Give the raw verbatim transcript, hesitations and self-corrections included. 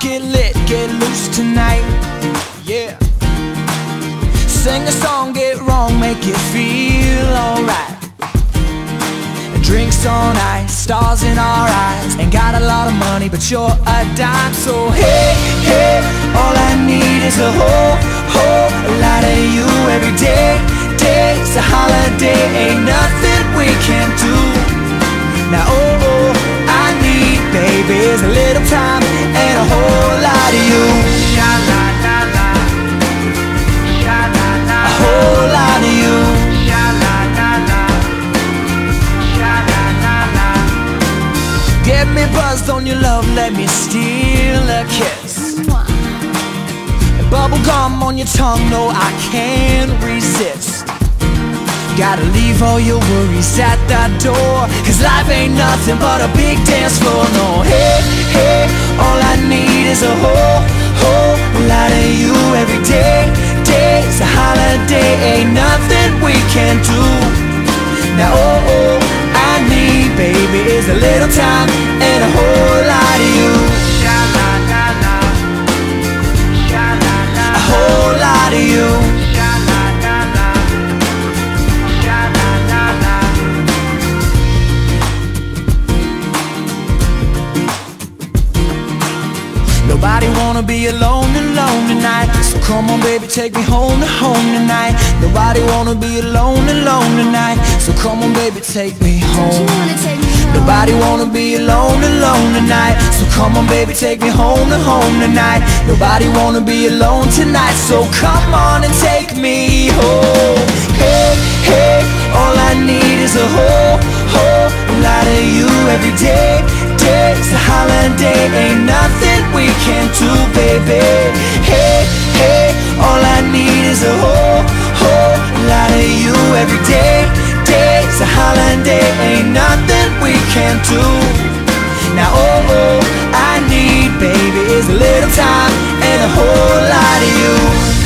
get lit, get loose tonight. Yeah. Sing a song, get wrong, make it feel alright. Drinks on ice, stars in our eyes. Ain't got a lot of money, but you're a dime. So hey, hey, all I need is a whole, whole lot of you every day. Day's a holiday, ain't nothing we can't do. Now oh, oh, I need, baby, is a little time and a whole lot of you. Sha-la-la-la, sha-la-la-la, a whole lot of you. Get me buzzed on your love, let me steal a kiss. Bubble gum on your tongue, no I can't resist. Gotta leave all your worries at the door, cause life ain't nothing but a big dance floor. No, hey, hey, all I need is a whole, whole lot of you every day. Day's a holiday, ain't nothing we can't do. Now oh, oh, I need, baby, is a little time and a whole lot of you. Sha-la-la-la, sha-la-la-la, a whole lot of you. Sha-la-la-la, sha-la-la-la. Nobody wanna be alone, alone tonight. So come on baby, take me home to home tonight. Nobody wanna be alone, alone tonight. So come on baby, take me home. Don't you wanna take me home? Nobody wanna be alone, alone tonight. So come on baby, take me home to home tonight. Nobody wanna be alone tonight. So come on and take me home. Hey, hey, all I need is a whole, whole lot of you every day. Day's a holiday, ain't nothing we can't do, baby. Hey, hey, all I need is a whole, whole lot of you every day. Day's a holiday, ain't nothing we can't do. Now oh, oh, I need, baby, is a little time and a whole lot of you.